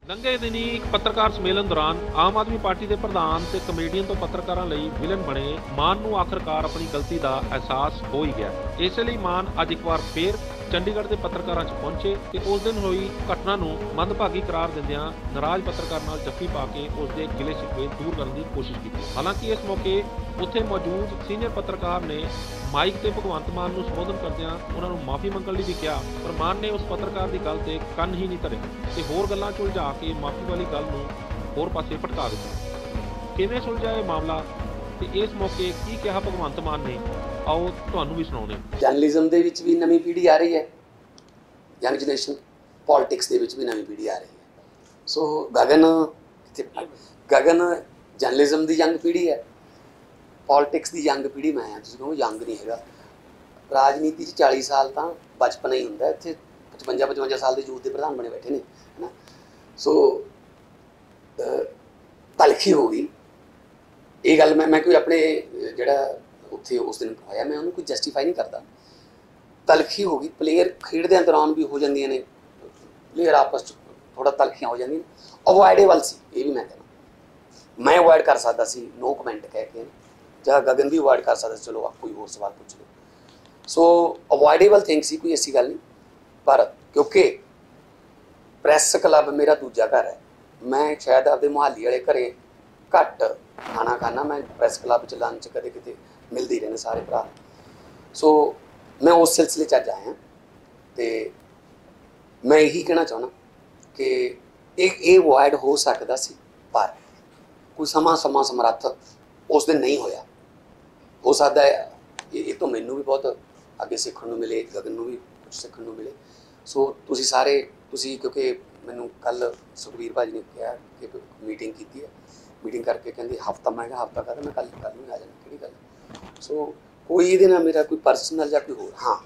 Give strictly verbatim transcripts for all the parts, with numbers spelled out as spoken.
ਲੰਘੇ ਦਿਨੀ ਇੱਕ ਪੱਤਰਕਾਰ ਸੰਮੇਲਨ ਦੌਰਾਨ ਆਮ ਆਦਮੀ ਪਾਰਟੀ ਦੇ ਪ੍ਰਧਾਨ ਤੇ ਕਮੇਡੀਅਨ ਤੋਂ ਪੱਤਰਕਾਰਾਂ ਲਈ ਵਿਲਨ ਬਣੇ ਮਾਨ ਨੂੰ ਆਖਰਕਾਰ ਆਪਣੀ ਗਲਤੀ ਦਾ ਅਹਿਸਾਸ ਹੋ ਹੀ ਗਿਆ। ਇਸੇ ਲਈ ਮਾਨ ਅੱਜ ਇੱਕ ਵਾਰ ਫੇਰ ਚੰਡੀਗੜ੍ਹ ਦੇ ਪੱਤਰਕਾਰਾਂ 'ਚ ਪਹੁੰਚੇ ਤੇ ਉਸ ਦਿਨ ਹੋਈ ਘਟਨਾ ਨੂੰ ਮੰਦਭਾਗੀ ਕਰਾਰ ਦਿੰਦਿਆਂ ਨਾਰਾਜ਼ ਪੱਤਰਕਾਰ ਨਾਲ ਜੱਫੀ ਪਾ ਕੇ ਉਸ ਦੇ ਗਿਲੇ ਸ਼ਿਕਵੇ ਦੂਰ ਕਰਨ ਦੀ ਕੋਸ਼ਿਸ਼ ਕੀਤੀ। ਹਾਲਾਂਕਿ ਇਸ ਮੌਕੇ ਉੱਥੇ ਮੌਜੂਦ ਸੀਨੀਅਰ ਪੱਤਰਕਾਰ ਨੇ ਮਾਈਕ ਤੇ ਭਗਵੰਤ ਮਾਨ ਨੂੰ ਸੰਬੋਧਨ ਕਰਦਿਆਂ ਉਹਨਾਂ ਨੂੰ ਮਾਫੀ ਮੰਗਣ ਲਈ ਵੀ ਕਿਹਾ, ਪਰ ਮਾਨ ਨੇ ਉਸ ਪੱਤਰਕਾਰ ਦੀ ਗੱਲ ਤੇ ਕੰਨ ਹੀ ਨਹੀਂ ਧਰੇ ਤੇ ਹੋਰ ਗੱਲਾਂ 'ਚ ਉਲਝਾ ਕੇ ਮਾਫੀ ਵਾਲੀ ਗੱਲ ਨੂੰ ਹੋਰ ਪਾਸੇ ਭਟਕਾ ਦਿੱਤਾ। ਕਿਵੇਂ ਸੁਲਝਿਆ ਇਹ ਮਾਮਲਾ ਤੇ ਇਸ ਮੌਕੇ ਕੀ ਕਿਹਾ ਭਗਵੰਤ ਮਾਨ ਨੇ, ਆਓ ਤੁਹਾਨੂੰ ਵੀ ਸੁਣਾਉਂਦੇ ਹਾਂ। ਜਰਨਲਿਜ਼ਮ ਦੇ ਵਿੱਚ ਵੀ ਨਵੀਂ ਪੀੜ੍ਹੀ ਆ ਰਹੀ ਹੈ, ਯੰਗ ਜਨਰੇਸ਼ਨ, ਪੋਲਿਟਿਕਸ ਦੇ ਵਿੱਚ ਵੀ ਨਵੀਂ ਪੀੜ੍ਹੀ ਆ ਰਹੀ ਹੈ। ਸੋ ਗਗਨ ਗਗਨ ਜਰਨਲਿਜ਼ਮ ਦੀ ਯੰਗ ਪੀੜ੍ਹੀ ਹੈ, ਪੋਲਿਟਿਕਸ ਦੀ ਯੰਗ ਪੀੜ੍ਹੀ ਮੈਂ ਹਾਂ। ਤੁਸੀਂ ਕਹੋ ਯੰਗ ਨਹੀਂ ਹੈਗਾ, ਰਾਜਨੀਤੀ 'ਚ ਚਾਲੀ ਸਾਲ ਤਾਂ ਬਚਪਨਾ ਹੀ ਹੁੰਦਾ। ਇੱਥੇ ਪਚਵੰਜਾ ਪਚਵੰਜਾ ਸਾਲ ਦੇ ਯੂਥ ਦੇ ਪ੍ਰਧਾਨ ਬਣੇ ਬੈਠੇ ਨੇ, ਹੈ ਨਾ। ਸੋ ਤਲਖੀ ਹੋ ਗਈ ਇਹ ਗੱਲ। ਮੈਂ ਮੈਂ ਕੋਈ ਆਪਣੇ ਜਿਹੜਾ ਉੱਥੇ ਉਸ ਦਿਨ ਹੋਇਆ ਮੈਂ ਉਹਨੂੰ ਕੋਈ ਜਸਟੀਫਾਈ ਨਹੀਂ ਕਰਦਾ। ਤਲਖੀ ਹੋ ਗਈ, ਪਲੇਅਰ ਖੇਡਦਿਆਂ ਦੌਰਾਨ ਵੀ ਹੋ ਜਾਂਦੀਆਂ ਨੇ, ਪਲੇਅਰ ਆਪਸ 'ਚ ਥੋੜ੍ਹਾ ਤਲਖੀਆਂ ਹੋ ਜਾਂਦੀਆਂ ਨੇ। ਅਵੋਇਡੇਬਲ ਸੀ ਇਹ ਵੀ ਮੈਂ ਕਹਿੰਦਾ, ਮੈਂ ਅਵੋਇਡ ਕਰ ਸਕਦਾ ਸੀ ਨੋ ਕਮੈਂਟ ਕਹਿ ਕੇ, ਜਾਂ ਗਗਨ ਵੀ ਅਵੋਇਡ ਕਰ ਸਕਦਾ ਸੀ, ਚਲੋ ਆਪ ਕੋਈ ਹੋਰ ਸਵਾਲ ਪੁੱਛ ਲਓ। ਸੋ ਅਵੋਇਡੇਬਲ ਥਿੰਗ ਸੀ, ਕੋਈ ਐਸੀ ਗੱਲ ਨਹੀਂ। ਪਰ ਕਿਉਂਕਿ ਪ੍ਰੈਸ ਕਲੱਬ ਮੇਰਾ ਦੂਜਾ ਘਰ ਹੈ, ਮੈਂ ਸ਼ਾਇਦ ਆਪਦੇ ਮੁਹਾਲੀ ਵਾਲੇ ਘਰੇ ਘੱਟ ਖਾਣਾ ਖਾਣਾ, ਮੈਂ ਪ੍ਰੈਸ ਕਲੱਬ 'ਚ ਲੰਚ ਕਦੇ ਕਿਤੇ ਮਿਲਦੇ ਹੀ ਰਹਿੰਦੇ ਸਾਰੇ ਭਰਾ। ਸੋ ਮੈਂ ਉਸ ਸਿਲਸਿਲੇ 'ਚ ਅੱਜ ਆਇਆ ਅਤੇ ਮੈਂ ਇਹੀ ਕਹਿਣਾ ਚਾਹੁੰਦਾ ਕਿ ਇਹ ਇਹ ਅਵੋਇਡ ਹੋ ਸਕਦਾ ਸੀ, ਪਰ ਕੋਈ ਸਮਾਂ ਸਮਾਂ ਸਮਰੱਥ ਉਸ ਦਿਨ ਨਹੀਂ ਹੋਇਆ। ਹੋ ਸਕਦਾ ਹੈ ਇਹ ਇਹ ਤੋਂ ਮੈਨੂੰ ਵੀ ਬਹੁਤ ਅੱਗੇ ਸਿੱਖਣ ਨੂੰ ਮਿਲੇ, ਗਗਨ ਨੂੰ ਵੀ ਕੁਛ ਸਿੱਖਣ ਨੂੰ ਮਿਲੇ। ਸੋ ਤੁਸੀਂ ਸਾਰੇ ਤੁਸੀਂ ਕਿਉਂਕਿ ਮੈਨੂੰ ਕੱਲ੍ਹ ਸੁਖਬੀਰ ਭਾਜੀ ਨੇ ਕਿਹਾ ਕਿ ਮੀਟਿੰਗ ਕੀਤੀ ਹੈ, ਮੀਟਿੰਗ ਕਰਕੇ ਕਹਿੰਦੇ ਹਫ਼ਤਾ, ਮੈਂ ਕਿਹਾ ਹਫ਼ਤਾ ਕਰ, ਮੈਂ ਕੱਲ੍ਹ ਕੱਲ੍ਹ ਨੂੰ ਆ ਜਾਣਾ, ਕਿਹੜੀ ਗੱਲ। ਸੋ ਕੋਈ ਇਹਦੇ ਨਾਲ ਮੇਰਾ ਕੋਈ ਪਰਸਨਲ ਜਾਂ ਕੋਈ ਹੋਰ, ਹਾਂ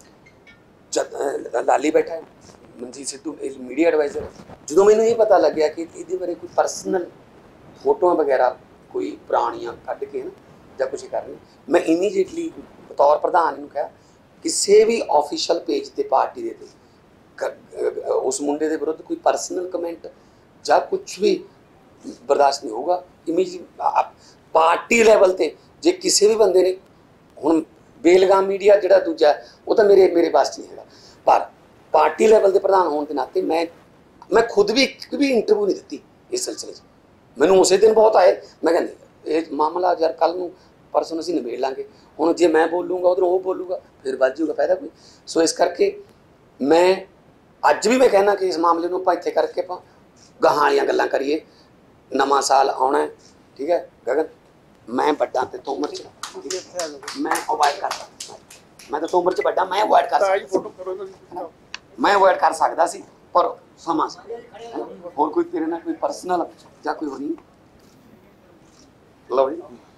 ਜਦ ਲਾਲੀ ਬੈਠਾ ਹੈ ਮਨਜੀਤ ਸਿੱਧੂ ਮੀਡੀਆ ਐਡਵਾਈਜ਼ਰ, ਜਦੋਂ ਮੈਨੂੰ ਇਹ ਪਤਾ ਲੱਗਿਆ ਕਿ ਇਹਦੇ ਬਾਰੇ ਕੋਈ ਪਰਸਨਲ ਫੋਟੋਆਂ ਵਗੈਰਾ ਕੋਈ ਪੁਰਾਣੀਆਂ ਕੱਢ ਕੇ ਨਾ ਜਾਂ ਕੁਛ ਕਰਨੀ, ਮੈਂ ਇਮੀਡੀਏਟਲੀ ਬਤੌਰ ਪ੍ਰਧਾਨ ਨੂੰ ਕਿਹਾ ਕਿਸੇ ਵੀ ਆਫੀਸ਼ੀਅਲ ਪੇਜ 'ਤੇ ਪਾਰਟੀ ਦੇ ਤੇ ਉਸ ਮੁੰਡੇ ਦੇ ਵਿਰੁੱਧ ਕੋਈ ਪਰਸਨਲ ਕਮੈਂਟ ਜਾਂ ਕੁਛ ਵੀ ਬਰਦਾਸ਼ਤ ਨਹੀਂ ਹੋਊਗਾ। ਇਮੀਡੀਏਟ ਪਾਰਟੀ ਲੈਵਲ 'ਤੇ ਜੇ ਕਿਸੇ ਵੀ ਬੰਦੇ ਨੇ, ਹੁਣ ਬੇਲਗਾਮ ਮੀਡੀਆ ਜਿਹੜਾ ਦੂਜਾ ਉਹ ਤਾਂ ਮੇਰੇ ਮੇਰੇ ਪਾਸ ਨਹੀਂ ਹੈਗਾ, ਪਰ ਪਾਰਟੀ ਲੈਵਲ ਦੇ ਪ੍ਰਧਾਨ ਹੋਣ ਦੇ ਨਾਤੇ ਮੈਂ ਮੈਂ ਖੁਦ ਵੀ ਇੱਕ ਵੀ ਇੰਟਰਵਿਊ ਨਹੀਂ ਦਿੱਤੀ ਇਸ ਸਿਲਸਿਲੇ 'ਚ। ਮੈਨੂੰ ਉਸੇ ਦਿਨ ਬਹੁਤ ਆਏ, ਮੈਂ ਕਹਿੰਦਾ ਇਹ ਮਾਮਲਾ ਯਾਰ ਕੱਲ੍ਹ ਨੂੰ ਪਰਸੋਂ ਅਸੀਂ ਨਿਬੇੜ ਲਾਂਗੇ, ਹੁਣ ਜੇ ਮੈਂ ਬੋਲੂੰਗਾ ਉੱਧਰੋਂ ਉਹ ਬੋਲੂਗਾ, ਫਿਰ ਵੱਧ ਜਾਊਗਾ, ਫਾਇਦਾ ਕੋਈ। ਸੋ ਇਸ ਕਰਕੇ ਮੈਂ ਅੱਜ ਵੀ ਮੈਂ ਕਹਿੰਦਾ ਕਿ ਇਸ ਮਾਮਲੇ ਨੂੰ ਆਪਾਂ ਇੱਥੇ ਕਰਕੇ ਆਪਾਂ ਗਾਹਾਂ ਵਾਲੀਆਂ ਗੱਲਾਂ ਕਰੀਏ। ਨਵਾਂ ਸਾਲ ਆਉਣਾ, ਠੀਕ ਹੈ ਗਗਨ, ਮੈਂ ਵੱਡਾ ਤੇ ਤੋਂ ਉਮਰ 'ਚ ਮੈਂ ਅਵੋਇਡ ਕਰ ਸਕਦਾ, ਮੈਂ ਤਾਂ ਤੋਂ ਉਮਰ 'ਚ ਵੱਡਾ, ਮੈਂ ਅਵੋਇਡ ਕਰ ਸਕਦਾ, ਮੈਂ ਅਵੋਇਡ ਕਰ ਸਕਦਾ ਸੀ, ਪਰ ਸਮਾਂ ਹੋਰ ਕੋਈ ਤੇਰੇ ਨਾਲ ਕੋਈ ਪਰਸਨਲ ਜਾਂ ਕੋਈ ਹੋਰ ਨਹੀਂ। ਲਓ ਜੀ,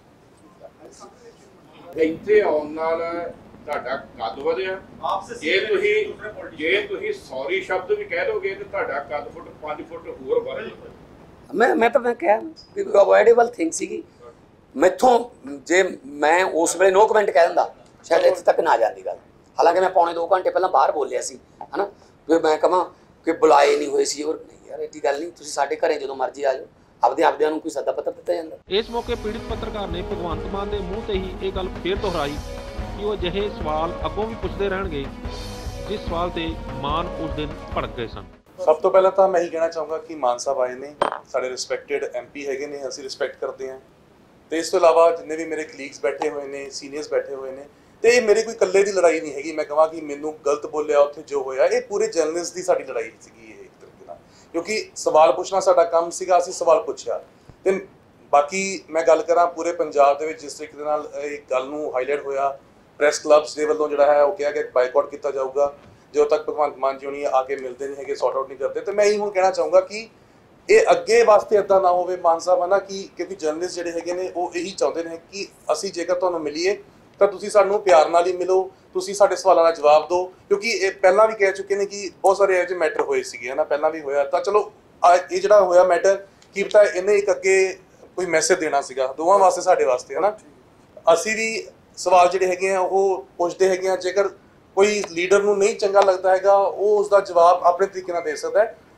ਇੱਥੇ ਆਉਣ ਨਾਲ ਤੁਹਾਡਾ ਕੱਦ ਵਧਿਆ। ਜੇ ਤੁਸੀਂ ਜੇ ਤੁਸੀਂ ਸੌਰੀ ਸ਼ਬਦ ਵੀ ਕਹਿ ਦੋਗੇ ਤੇ ਤੁਹਾਡਾ ਕੱਦ ਫੁੱਟ ਪੰਜ ਫੁੱਟ ਹੋਰ ਵੱਧ ਜਾਊਗਾ। ਮੈਂ ਮੈਂ ਤਾਂ ਮੈਂ ਕਿਹਾ ਕਿ ਅਵੋਇਡੇਬਲ ਥਿੰਗ ਸੀਗੀ ਮੈਥੋਂ। ਜੇ ਮੈਂ ਉਸ ਵੇਲੇ ਨੋ ਕਮੈਂਟ ਕਹਿ ਦਿੰਦਾ ਸ਼ਾਇਦ ਇੱਥੇ ਤੱਕ ਨਾ ਜਾਂਦੀ ਗੱਲ। ਹਾਲਾਂਕਿ ਮੈਂ ਪੌਣੇ ਦੋ ਘੰਟੇ ਪਹਿਲਾਂ ਬਾਹਰ ਬੋਲਿਆ ਸੀ, ਹੈ ਨਾ, ਫਿਰ ਮੈਂ ਕਹਾਂ ਕਿ ਬੁਲਾਏ ਨਹੀਂ ਹੋਏ ਸੀ, ਔਰ ਨਹੀਂ ਯਾਰ ਐਡੀ ਗੱਲ ਨਹੀਂ, ਤੁਸੀਂ ਸਾਡੇ ਘਰੇ ਜਦੋਂ ਮਰਜ਼ੀ ਆ ਜਾਓ, ਆਪਦੇ ਆਪਦਿਆਂ ਨੂੰ ਕੋਈ ਸੱਦਾ ਪੱਤਰ ਦਿੱਤਾ ਜਾਂਦਾ। ਇਸ ਮੌਕੇ ਪੀੜਿਤ ਪੱਤਰਕਾਰ ਨੇ ਭਗਵੰਤ ਮਾਨ ਦੇ ਮੂੰਹ ਤੇ ਹੀ ਇਹ ਗੱਲ ਫੇਰ ਦੁਹਰਾਈ ਕਿ ਉਹ ਅਜਿਹੇ ਸਵਾਲ ਅੱਗੋਂ ਵੀ ਪੁੱਛਦੇ ਰਹਿਣਗੇ ਜਿਸ ਸਵਾਲ ਤੇ ਮਾਨ ਉਸ ਦਿਨ ਭੜਕ ਗਏ ਸਨ। ਸਭ ਤੋਂ ਪਹਿਲਾਂ ਤਾਂ ਮੈਂ ਇਹੀ ਕਹਿਣਾ ਚਾਹੂੰਗਾ ਕਿ ਮਾਨ ਸਾਹਿਬ ਆਏ ਨੇ, ਸਾਡੇ ਰਿਸਪੈਕਟਡ ਐਮ ਪੀ ਹੈਗੇ ਨੇ, ਅਸੀਂ ਰਿਸਪੈਕਟ ਕਰਦੇ ਹਾਂ। ਅਤੇ ਇਸ ਤੋਂ ਇਲਾਵਾ ਜਿੰਨੇ ਵੀ ਮੇਰੇ ਕਲੀਗਸ ਬੈਠੇ ਹੋਏ ਨੇ, ਸੀਨੀਅਰਸ ਬੈਠੇ ਹੋਏ ਨੇ, ਅਤੇ ਇਹ ਮੇਰੀ ਕੋਈ ਇਕੱਲੇ ਦੀ ਲੜਾਈ ਨਹੀਂ ਹੈਗੀ। ਮੈਂ ਕਹਾਂ ਕਿ ਮੈਨੂੰ ਗਲਤ ਬੋਲਿਆ ਉੱਥੇ ਜੋ ਹੋਇਆ, ਇਹ ਪੂਰੇ ਜਰਨਲਿਸਟ ਦੀ ਸਾਡੀ ਲੜਾਈ ਸੀਗੀ ਇਹ ਇੱਕ ਤਰੀਕੇ ਨਾਲ, ਕਿਉਂਕਿ ਸਵਾਲ ਪੁੱਛਣਾ ਸਾਡਾ ਕੰਮ ਸੀਗਾ, ਅਸੀਂ ਸਵਾਲ ਪੁੱਛਿਆ। ਅਤੇ ਬਾਕੀ ਮੈਂ ਗੱਲ ਕਰਾਂ ਪੂਰੇ ਪੰਜਾਬ ਦੇ ਵਿੱਚ ਜਿਸ ਤਰੀਕੇ ਦੇ ਨਾਲ ਇਹ ਗੱਲ ਨੂੰ ਹਾਈਲਾਈਟ ਹੋਇਆ, ਪ੍ਰੈਸ ਕਲੱਬਸ ਦੇ ਵੱਲੋਂ ਜਿਹੜਾ ਹੈ ਉਹ ਕਿਹਾ ਕਿ ਬਾਈਕਾਟ ਕੀਤਾ ਜਾਊਗਾ ਜਦੋਂ ਤੱਕ ਭਗਵੰਤ ਮਾਨ ਜੀ ਹੋਣੀ ਆ ਕੇ ਮਿਲਦੇ ਨਹੀਂ ਹੈਗੇ, ਸੌਟ ਆਊਟ ਨਹੀਂ ਕਰਦੇ। ਅਤੇ ਮੈਂ ਇਹੀ ਹੁਣ ਕਹਿਣਾ ਚਾਹੂੰਗਾ ਕਿ ਇਹ ਅੱਗੇ ਵਾਸਤੇ ਇੱਦਾਂ ਨਾ ਹੋਵੇ ਮਾਨ ਸਾਹਿਬ, ਹੈ ਨਾ, ਕਿ ਕਿਉਂਕਿ ਜਰਨਲਿਸਟ ਜਿਹੜੇ ਹੈਗੇ ਨੇ ਉਹ ਇਹੀ ਚਾਹੁੰਦੇ ਨੇ ਕਿ ਅਸੀਂ ਜੇਕਰ ਤੁਹਾਨੂੰ ਮਿਲੀਏ ਤਾਂ ਤੁਸੀਂ ਸਾਨੂੰ ਪਿਆਰ ਨਾਲ ਹੀ ਮਿਲੋ, ਤੁਸੀਂ ਸਾਡੇ ਸਵਾਲਾਂ ਦਾ ਜਵਾਬ ਦਿਓ, ਕਿਉਂਕਿ ਇਹ ਪਹਿਲਾਂ ਵੀ ਕਹਿ ਚੁੱਕੇ ਨੇ ਕਿ ਬਹੁਤ ਸਾਰੇ ਇਹੋ ਜਿਹੇ ਮੈਟਰ ਹੋਏ ਸੀਗੇ, ਹੈ ਨਾ, ਪਹਿਲਾਂ ਵੀ ਹੋਇਆ। ਤਾਂ ਚਲੋ ਇਹ ਜਿਹੜਾ ਹੋਇਆ ਮੈਟਰ ਕੀ ਪਤਾ ਇਹਨੇ ਇੱਕ ਅੱਗੇ ਕੋਈ ਮੈਸੇਜ ਦੇਣਾ ਸੀਗਾ ਦੋਵਾਂ ਵਾਸਤੇ, ਸਾਡੇ ਵਾਸਤੇ, ਹੈ ਨਾ। ਅਸੀਂ ਵੀ ਸਵਾਲ ਜਿਹੜੇ ਹੈਗੇ ਆ ਉਹ ਪੁੱਛਦੇ ਹੈਗੇ ਆ, ਜੇਕਰ ਕੋਈ ਲੀਡਰ ਨੂੰ ਨਹੀਂ ਚੰਗਾ ਲੱਗਦਾ ਹੈਗਾ ਉਹ ਉਸ ਦਾ ਜਵਾਬ ਆਪਣੇ ਤਰੀਕੇ ਨਾਲ ਦੇ ਸਕਦਾ ਹੈ।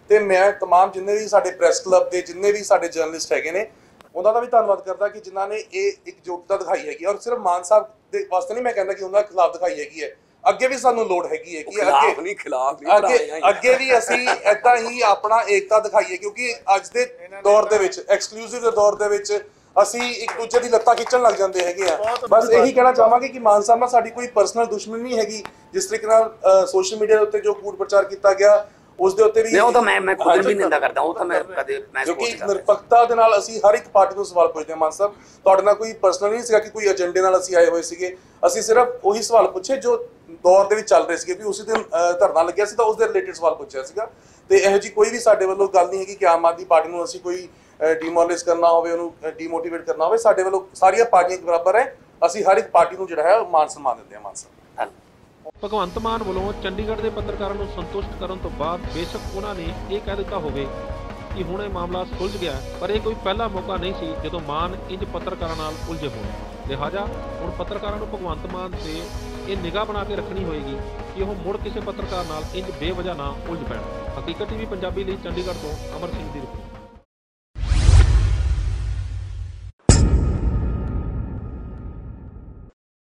ਤੇ ਮੈਂ तमाम ਜਿੰਨੇ ਵੀ ਸਾਡੇ ਪ੍ਰੈਸ ਕਲੱਬ ਦੇ ਜਿੰਨੇ ਵੀ ਸਾਡੇ ਜਰਨਲਿਸਟ ਹੈਗੇ ਨੇ ਉਹਨਾਂ ਦਾ ਵੀ ਧੰਨਵਾਦ ਕਰਦਾ ਕਿ ਜਿਨ੍ਹਾਂ ਨੇ ਇਹ ਇਕਜੁੱਟਤਾ ਦਿਖਾਈ ਹੈਗੀ ਔਰ ਸਿਰਫ ਮਾਨ ਸਾਹਿਬ ਦੇ ਵਾਸਤੇ ਨਹੀਂ ਮੈਂ ਕਹਿੰਦਾ ਕਿ ਉਹਨਾਂ ਦੇ ਖਿਲਾਫ ਦਿਖਾਈ ਹੈਗੀ ਹੈ ਅੱਗੇ ਵੀ ਸਾਨੂੰ ਲੋੜ ਹੈਗੀ ਹੈ ਕਿ ਅੱਗੇ ਨਹੀਂ ਖਿਲਾਫ ਨਹੀਂ ਅੱਗੇ ਅੱਗੇ ਵੀ ਅਸੀਂ ਏਦਾਂ ਹੀ ਆਪਣਾ ਏਕਤਾ ਦਿਖਾਈਏ ਕਿਉਂਕਿ ਅੱਜ ਦੇ ਦੌਰ ਦੇ ਵਿੱਚ ਐਕਸਕਲੂਸਿਵ ਦੇ ਦੌਰ ਦੇ ਵਿੱਚ ਅਸੀਂ ਇੱਕ ਦੂਜੇ ਦੀ ਲੱਤਾਂ ਖਿੱਚਣ ਲੱਗ ਜਾਂਦੇ ਹੈਗੇ ਆ ਬਸ ਇਹੀ ਕਹਿਣਾ ਚਾਹਾਂਗੇ ਕਿ ਮਾਨ ਸਾਹਿਬ ਨਾਲ ਸਾਡੀ ਕੋਈ ਪਰਸਨਲ ਦੁਸ਼ਮਣੀ ਨਹੀਂ ਹੈਗੀ ਜਿਸ ਤਰੀਕੇ ਨਾਲ ਸੋਸ਼ਲ ਮੀਡੀਆ ਦੇ ਉੱਤੇ ਜੋ ਕੂੜ ਪ੍ਰਚਾਰ ਕੀਤਾ ਗਿਆ ਉਸ ਦੇ ਉੱਤੇ ਵੀ ਉਹ ਤਾਂ ਮੈਂ ਮੈਂ ਖੁਦ ਵੀ ਨਿੰਦਾ ਕਰਦਾ ਉਹ ਤਾਂ ਮੈਂ ਕਦੇ ਮੈਂ ਕਿਉਂਕਿ ਨਿਰਪੱਖਤਾ ਦੇ ਨਾਲ ਅਸੀਂ ਹਰ ਇੱਕ ਪਾਰਟੀ ਨੂੰ ਸਵਾਲ ਪੁੱਛਦੇ ਹਾਂ ਮਾਨ ਸਾਹਿਬ ਤੁਹਾਡੇ ਨਾਲ ਕੋਈ ਪਰਸਨਲ ਨਹੀਂ ਸੀਗਾ ਕਿ ਕੋਈ ਏਜੰਡੇ ਨਾਲ ਅਸੀਂ ਆਏ ਹੋਏ ਸੀਗੇ ਅਸੀਂ ਸਿਰਫ ਉਹੀ ਸਵਾਲ ਪੁੱਛੇ ਜੋ ਦੌਰ ਦੇ ਵਿੱਚ ਚੱਲ ਰਹੇ ਸੀਗੇ ਵੀ ਉਸੇ ਦਿਨ ਧਰਨਾ ਲੱਗਿਆ ਸੀ ਤਾਂ ਉਸ ਦੇ ਰਿਲੇਟਡ ਸਵਾਲ ਪੁੱਛਿਆ ਸੀਗਾ ਤੇ ਇਹੋ ਜੀ ਕੋਈ ਵੀ ਸਾਡੇ ਵੱਲੋਂ ਗੱਲ ਨਹੀਂ ਹੈਗੀ ਕਿ ਆਮ ਆਦਮੀ ਪਾਰਟੀ ਨੂੰ ਅਸੀਂ ਕੋਈ ਡੀਮੋਰਲਾਈਜ਼ ਕਰਨਾ ਹੋਵੇ ਉਹਨੂੰ ਡੀਮੋਟੀਵੇਟ ਕਰਨਾ ਹੋਵੇ ਸਾਡੇ ਵੱਲੋਂ ਸਾਰੀਆਂ ਪਾਰਟੀਆਂ ਬਰਾਬਰ ਹੈ ਅਸੀਂ ਹਰ ਇੱਕ ਪਾਰਟੀ ਨੂੰ ਜਿਹੜਾ ਹੈ ਮਾਨ ਸਨਮਾਨ ਦਿੰਦੇ ਹਾਂ ਮਾਨ ਸਾਹਿਬ ਭਗਵੰਤ ਮਾਨ ਵੱਲੋਂ ਚੰਡੀਗੜ੍ਹ ਦੇ ਪੱਤਰਕਾਰਾਂ ਨੂੰ ਸੰਤੁਸ਼ਟ ਕਰਨ ਤੋਂ ਬਾਅਦ ਬੇਸ਼ੱਕ ਉਹਨਾਂ ਨੇ ਇਹ ਕਹਿ ਦਿੱਤਾ ਹੋਵੇ ਕਿ ਹੁਣ ਇਹ ਮਾਮਲਾ ਸੁਲਝ ਗਿਆ ਪਰ ਇਹ ਕੋਈ ਪਹਿਲਾ ਮੌਕਾ ਨਹੀਂ ਸੀ ਜਦੋਂ ਮਾਨ ਇੰਜ ਪੱਤਰਕਾਰਾਂ ਨਾਲ ਉਲਝੇ ਹੋਣ ਲਿਹਾਜ਼ਾ ਹੁਣ ਪੱਤਰਕਾਰਾਂ ਨੂੰ ਭਗਵੰਤ ਮਾਨ ਤੇ ਇਹ ਨਿਗਾਹ ਬਣਾ ਕੇ ਰੱਖਣੀ ਹੋਏਗੀ ਕਿ ਉਹ ਮੁੜ ਕਿਸੇ ਪੱਤਰਕਾਰ ਨਾਲ ਇੰਜ ਬੇਵਜ੍ਹਾ ਨਾ ਉਲਝ ਪੈਣ। ਹਕੀਕਤ ਟੀਵੀ ਪੰਜਾਬੀ ਲਈ ਚੰਡੀਗੜ੍ਹ ਤੋਂ ਅਮਰ ਸਿੰਘ ਦੀ ਰਿਪੋਰਟ।